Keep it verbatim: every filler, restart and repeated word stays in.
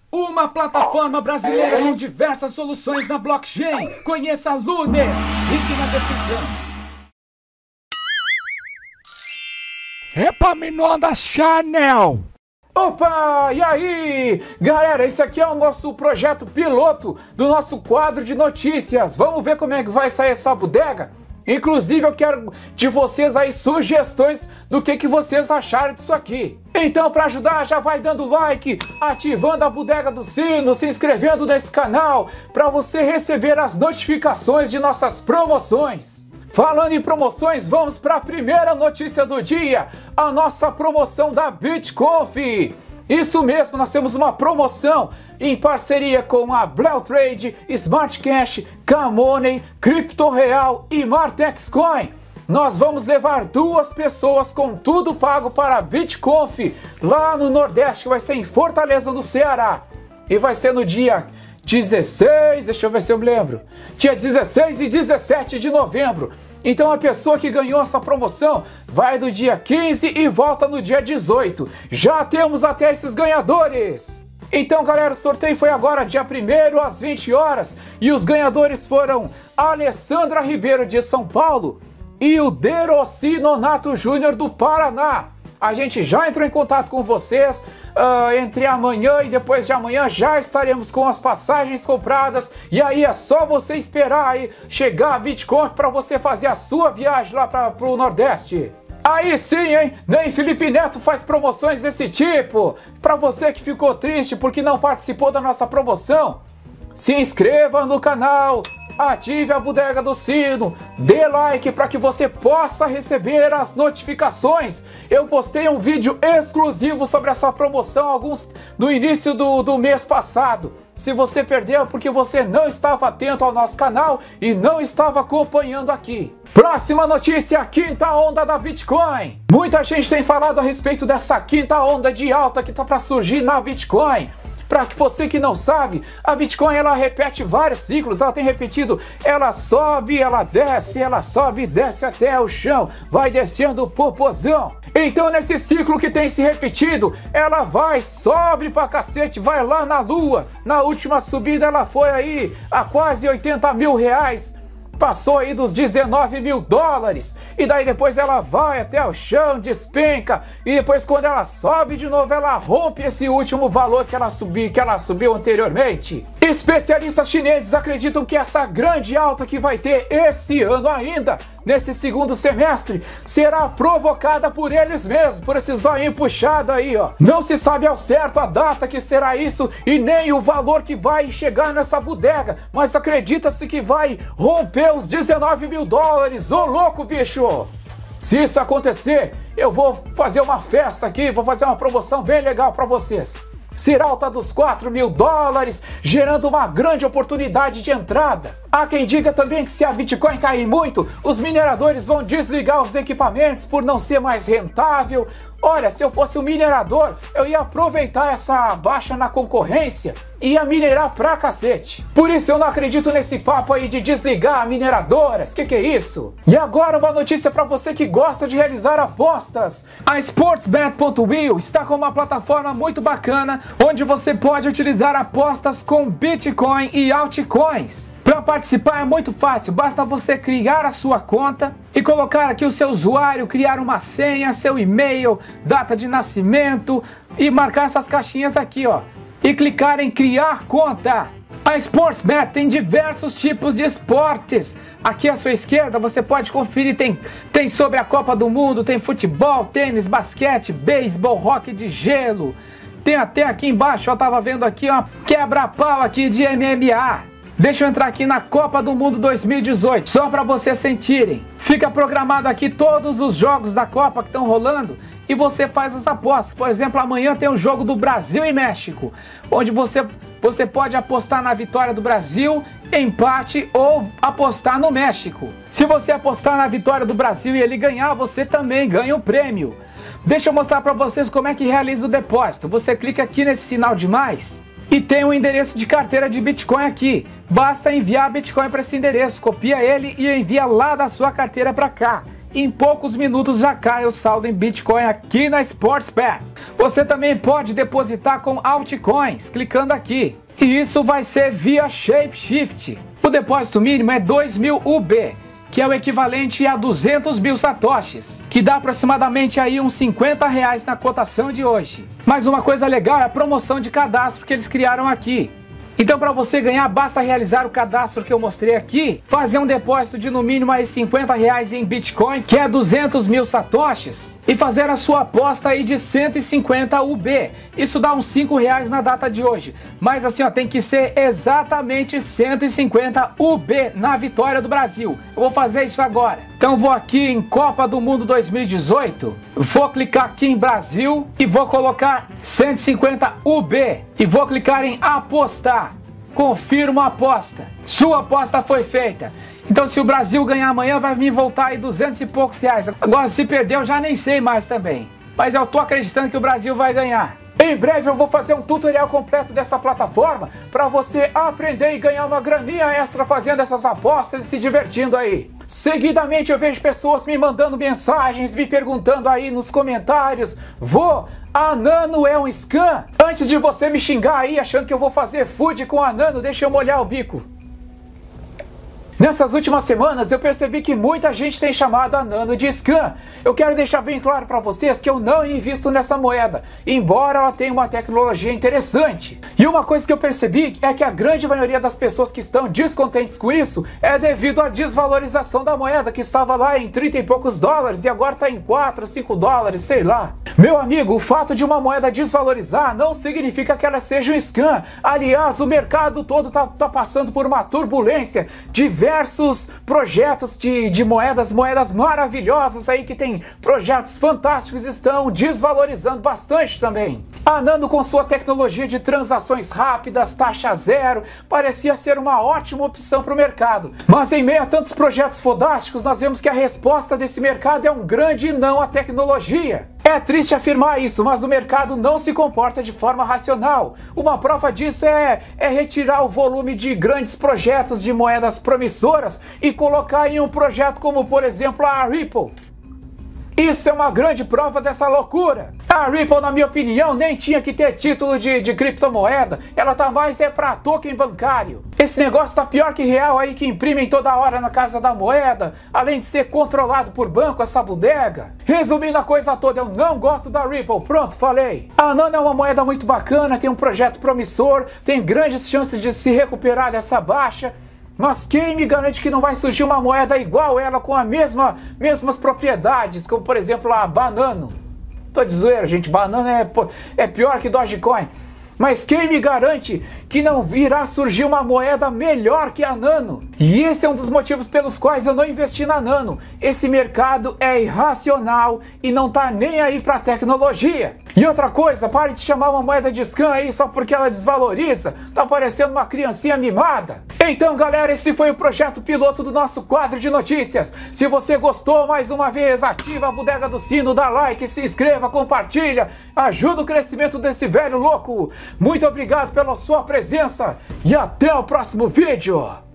Uma plataforma brasileira com diversas soluções na blockchain. Conheça a Lunes, link na descrição. Epaminondas Channel. Opa, e aí? Galera, esse aqui é o nosso projeto piloto do nosso quadro de notícias. Vamos ver como é que vai sair essa bodega? Inclusive, eu quero de vocês aí sugestões do que, que vocês acharam disso aqui. Então, para ajudar, já vai dando like, ativando a bodega do sino, se inscrevendo nesse canal, para você receber as notificações de nossas promoções. Falando em promoções, vamos para a primeira notícia do dia, a nossa promoção da BitConf. Isso mesmo, nós temos uma promoção em parceria com a Bleu Trade, Smart Cash, K-Money, Crypto Real e Martex Coin. Nós vamos levar duas pessoas com tudo pago para a BitConf lá no Nordeste, que vai ser em Fortaleza, no Ceará. E vai ser no dia dezesseis, deixa eu ver se eu me lembro, dia dezesseis e dezessete de novembro. Então a pessoa que ganhou essa promoção vai do dia quinze e volta no dia dezoito. Já temos até esses ganhadores. Então, galera, o sorteio foi agora dia primeiro às vinte horas e os ganhadores foram a Alessandra Ribeiro de São Paulo e o Deroci Nonato Júnior do Paraná. A gente já entrou em contato com vocês, uh, entre amanhã e depois de amanhã já estaremos com as passagens compradas, e aí é só você esperar aí chegar a BitConf para você fazer a sua viagem lá para o Nordeste. Aí sim, hein? Nem Felipe Neto faz promoções desse tipo. Para você que ficou triste porque não participou da nossa promoção, se inscreva no canal, ative a bodega do sino, dê like para que você possa receber as notificações. Eu postei um vídeo exclusivo sobre essa promoção alguns no início do, do mês passado. Se você perdeu porque você não estava atento ao nosso canal e não estava acompanhando aqui. Próxima notícia, a quinta onda da Bitcoin. Muita gente tem falado a respeito dessa quinta onda de alta que está para surgir na Bitcoin. Para que você que não sabe, a Bitcoin ela repete vários ciclos, ela tem repetido, ela sobe, ela desce, ela sobe e desce até o chão, vai descendo o popozão. Então nesse ciclo que tem se repetido, ela vai, sobe pra cacete, vai lá na lua. Na última subida ela foi aí a quase oitenta mil reais. Passou aí dos dezenove mil dólares, e daí depois ela vai até o chão, despenca, e depois quando ela sobe de novo, ela rompe esse último valor que ela subiu, que ela subiu anteriormente. Especialistas chineses acreditam que essa grande alta que vai ter esse ano ainda, nesse segundo semestre, será provocada por eles mesmos, por esse zoinho puxado aí, ó. Não se sabe ao certo a data que será isso e nem o valor que vai chegar nessa bodega, mas acredita-se que vai romper os dezenove mil dólares. Ô louco, bicho! Se isso acontecer, eu vou fazer uma festa aqui, vou fazer uma promoção bem legal para vocês. Será alta dos quatro mil dólares, gerando uma grande oportunidade de entrada. Há quem diga também que se a Bitcoin cair muito, os mineradores vão desligar os equipamentos por não ser mais rentável. Olha, se eu fosse um minerador, eu ia aproveitar essa baixa na concorrência e ia minerar pra cacete. Por isso eu não acredito nesse papo aí de desligar mineradoras. Que que é isso? E agora uma notícia para você que gosta de realizar apostas. A Sportsbet ponto io está com uma plataforma muito bacana, onde você pode utilizar apostas com Bitcoin e altcoins. Para participar é muito fácil, basta você criar a sua conta e colocar aqui o seu usuário, criar uma senha, seu e-mail, data de nascimento e marcar essas caixinhas aqui, ó. E clicar em criar conta. A Sportsbet tem diversos tipos de esportes. Aqui à sua esquerda você pode conferir, tem, tem sobre a Copa do Mundo, tem futebol, tênis, basquete, beisebol, hóquei de gelo. Tem até aqui embaixo, eu tava vendo aqui, ó, quebra-pau aqui de M M A. Deixa eu entrar aqui na Copa do Mundo dois mil e dezoito, só para vocês sentirem. Fica programado aqui todos os jogos da Copa que estão rolando e você faz as apostas. Por exemplo, amanhã tem o jogo do Brasil e México, onde você, você pode apostar na vitória do Brasil, empate ou apostar no México. Se você apostar na vitória do Brasil e ele ganhar, você também ganha o prêmio. Deixa eu mostrar para vocês como é que realiza o depósito. Você clica aqui nesse sinal de mais e tem um endereço de carteira de Bitcoin aqui. Basta enviar Bitcoin para esse endereço, copia ele e envia lá da sua carteira para cá. em poucos minutos já cai o saldo em Bitcoin aqui na Sportspay. Você também pode depositar com altcoins, clicando aqui. E isso vai ser via Shapeshift. O depósito mínimo é dois mil U B, que é o equivalente a duzentos mil satoshis, que dá aproximadamente aí uns cinquenta reais na cotação de hoje. Mas uma coisa legal é a promoção de cadastro que eles criaram aqui. Então, para você ganhar, basta realizar o cadastro que eu mostrei aqui, fazer um depósito de no mínimo aí cinquenta reais em Bitcoin, que é duzentos mil satoshis, e fazer a sua aposta aí de cento e cinquenta U B. Isso dá uns cinco reais na data de hoje. Mas assim, ó, tem que ser exatamente cento e cinquenta U B na vitória do Brasil. Eu vou fazer isso agora. Então vou aqui em Copa do Mundo dois mil e dezoito, vou clicar aqui em Brasil e vou colocar cento e cinquenta U B e vou clicar em apostar. Confirma a aposta. Sua aposta foi feita. Então se o Brasil ganhar amanhã vai me voltar aí duzentos e poucos reais. Agora se perder eu já nem sei mais também. Mas eu tô acreditando que o Brasil vai ganhar. Em breve eu vou fazer um tutorial completo dessa plataforma para você aprender e ganhar uma graninha extra fazendo essas apostas e se divertindo aí. Seguidamente eu vejo pessoas me mandando mensagens, me perguntando aí nos comentários: Vô, a Nano é um scam? Antes de você me xingar aí achando que eu vou fazer food com a Nano, deixa eu molhar o bico. Nessas últimas semanas eu percebi que muita gente tem chamado a Nano de scam. Eu quero deixar bem claro para vocês que eu não invisto nessa moeda, embora ela tenha uma tecnologia interessante. E uma coisa que eu percebi é que a grande maioria das pessoas que estão descontentes com isso é devido à desvalorização da moeda, que estava lá em trinta e poucos dólares e agora está em quatro, cinco dólares, sei lá. Meu amigo, o fato de uma moeda desvalorizar não significa que ela seja um scam. Aliás, o mercado todo está tá passando por uma turbulência. Diversos projetos de, de moedas, moedas maravilhosas aí que tem projetos fantásticos, estão desvalorizando bastante também. A Nano, com sua tecnologia de transações rápidas, taxa zero, parecia ser uma ótima opção para o mercado. Mas em meio a tantos projetos fodásticos, nós vemos que a resposta desse mercado é um grande não à tecnologia. É triste afirmar isso, mas o mercado não se comporta de forma racional. Uma prova disso é, é retirar o volume de grandes projetos de moedas promissoras e colocar em um projeto como, por exemplo, a Ripple. Isso é uma grande prova dessa loucura. A Ripple, na minha opinião, nem tinha que ter título de, de criptomoeda. Ela tá mais é pra token bancário. Esse negócio tá pior que real aí, que imprimem toda hora na Casa da Moeda, além de ser controlado por banco, essa bodega. Resumindo a coisa toda, eu não gosto da Ripple. Pronto, falei. A Nano é uma moeda muito bacana, tem um projeto promissor, tem grandes chances de se recuperar dessa baixa. Mas quem me garante que não vai surgir uma moeda igual ela, com a mesma, mesmas propriedades, como por exemplo a Banano? Tô de zoeira, gente, Banano é, é pior que Dogecoin. Mas quem me garante que não irá surgir uma moeda melhor que a Nano? E esse é um dos motivos pelos quais eu não investi na Nano. Esse mercado é irracional e não tá nem aí pra tecnologia. E outra coisa, pare de chamar uma moeda de scam aí só porque ela desvaloriza. Tá parecendo uma criancinha mimada. Então, galera, esse foi o projeto piloto do nosso quadro de notícias. Se você gostou, mais uma vez, ativa a bodega do sino, dá like, se inscreva, compartilha, ajuda o crescimento desse velho louco. Muito obrigado pela sua presença e até o próximo vídeo.